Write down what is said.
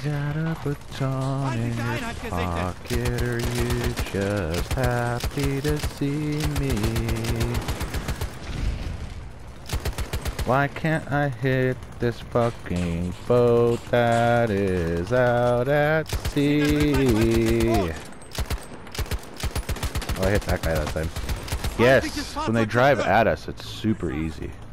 got a baton in your pocket, or you just happy to see me? Why can't I hit this fucking boat that is out at sea? Oh, I hit that guy that time. Yes, when they drive at us, it's super easy.